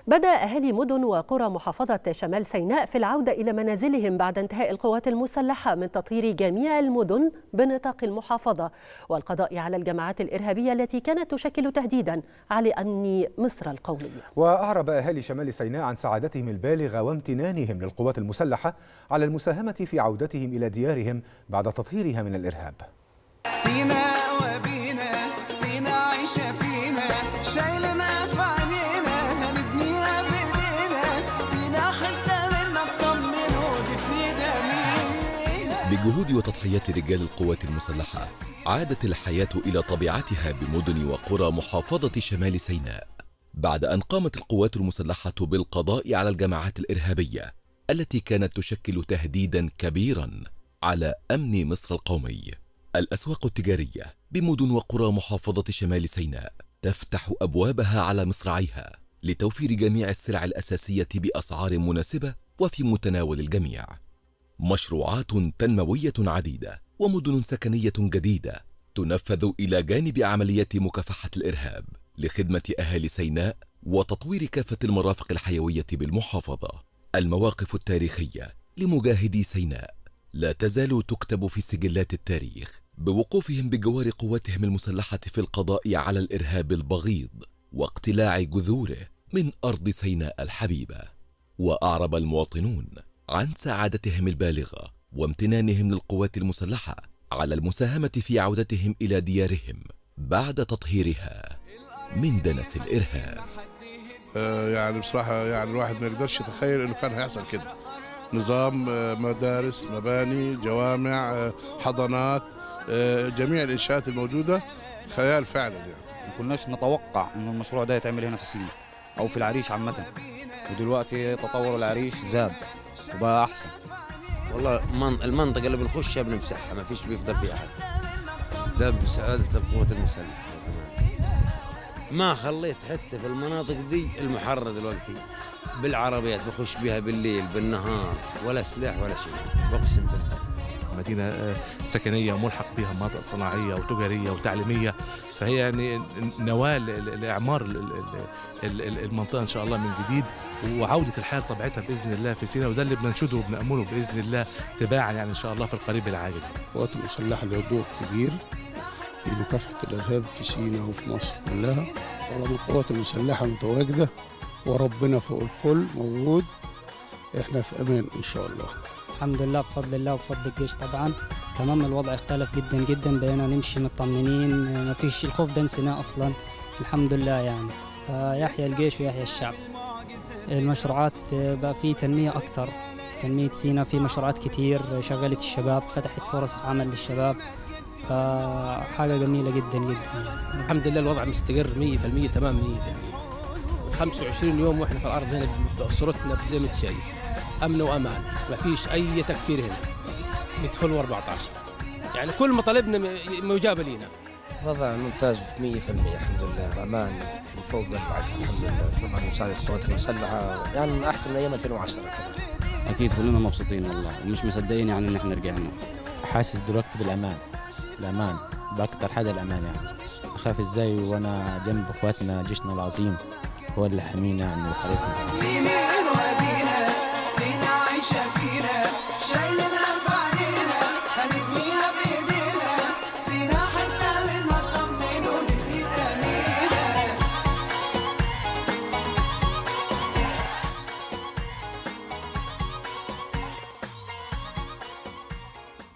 بدأ أهالي مدن وقرى محافظة شمال سيناء في العودة إلى منازلهم بعد انتهاء القوات المسلحة من تطهير جميع المدن بنطاق المحافظة والقضاء على الجماعات الإرهابية التي كانت تشكل تهديدا على أمن مصر القومية. وأعرب أهالي شمال سيناء عن سعادتهم البالغة وامتنانهم للقوات المسلحة على المساهمة في عودتهم إلى ديارهم بعد تطهيرها من الإرهاب. سيناء وبينا سيناء عايشة فينا شايلنا في عينينا هنبنيها بإيدينا سيناء حتة منا اطمن ودي في دمينا. بجهود وتضحيات رجال القوات المسلحة عادت الحياة إلى طبيعتها بمدن وقرى محافظة شمال سيناء بعد أن قامت القوات المسلحة بالقضاء على الجماعات الإرهابية التي كانت تشكل تهديدا كبيرا على أمن مصر القومي. الأسواق التجارية بمدن وقرى محافظة شمال سيناء تفتح أبوابها على مصراعيها لتوفير جميع السلع الأساسية بأسعار مناسبة وفي متناول الجميع. مشروعات تنموية عديدة ومدن سكنية جديدة تنفذ إلى جانب عمليات مكافحة الإرهاب لخدمة أهالي سيناء وتطوير كافة المرافق الحيوية بالمحافظة. المواقف التاريخية لمجاهدي سيناء لا تزال تكتب في سجلات التاريخ بوقوفهم بجوار قواتهم المسلحة في القضاء على الإرهاب البغيض واقتلاع جذوره من أرض سيناء الحبيبة. وأعرب المواطنون عن سعادتهم البالغة وامتنانهم للقوات المسلحة على المساهمة في عودتهم إلى ديارهم بعد تطهيرها من دنس الإرهاب. يعني بصراحة يعني الواحد ما يقدرش يتخيل إنه كان هيحصل كده. نظام مدارس، مباني، جوامع، حضانات، جميع الإنشاءات الموجودة خيال فعلا. يعني ما كناش نتوقع إنه المشروع ده يتعمل هنا في سيناء أو في العريش عامة، ودلوقتي تطور العريش زاد وبقى أحسن. والله المنطقة اللي بنخشها بنمسحها ما فيش بيفضل فيها أحد، ده بسعادة القوات المسلحة. ما خليت حتى في المناطق دي المحررة دلوقتي بالعربيات بخش بها بالليل بالنهار ولا سلاح ولا شيء، بقسم بالله. مدينة سكنية ملحق بها مناطق صناعية وتجارية وتعليمية، فهي يعني نواة لإعمار المنطقة إن شاء الله من جديد وعودة الحياة لطبيعتها بإذن الله في سيناء، وده اللي بننشده وبنأمله بإذن الله تباعا يعني إن شاء الله في القريب العاجل. القوات المسلحة لها دور كبير في مكافحة الإرهاب في سيناء وفي مصر كلها، طالما القوات المسلحة متواجدة وربنا فوق الكل موجود احنا في امان ان شاء الله. الحمد لله بفضل الله وبفضل الجيش طبعا. تمام الوضع اختلف جدا جدا، بقينا نمشي مطمنين، ما فيش الخوف ده نسيناه اصلا الحمد لله يعني. يحيى الجيش ويحيى الشعب. المشروعات بقى في تنمية اكثر، في تنمية سيناء في مشروعات كتير شغلت الشباب، فتحت فرص عمل للشباب، فحاجة جميلة جدا جدا يعني. الحمد لله الوضع مستقر 100% تمام 100%. 25 يوم واحنا في الارض هنا باسرتنا زي ما انت شايف، امن وامان، ما فيش اي تكفير هنا. متفل 14 يعني كل مطالبنا مجابه لينا. وضع ممتاز 100% الحمد لله، امان من فوق العقل الحمد لله. طبعا مساعده القوات المسلحه يعني احسن من ايام 2010 كمان. اكيد كلنا مبسوطين والله ومش مصدقين يعني ان احنا رجعنا. حاسس دلوقتي بالامان، الامان باكتر حدا الامان يعني. اخاف ازاي وانا جنب اخواتنا جيشنا العظيم هو اللي حمينا يعني وحارسنا.